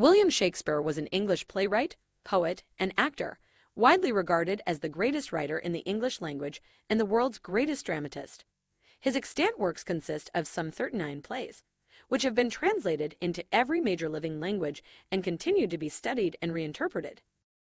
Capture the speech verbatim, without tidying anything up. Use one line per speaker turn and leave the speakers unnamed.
William Shakespeare was an English playwright, poet, and actor, widely regarded as the greatest writer in the English language and the world's greatest dramatist. His extant works consist of some thirty-nine plays, which have been translated into every major living language and continue to be studied and reinterpreted.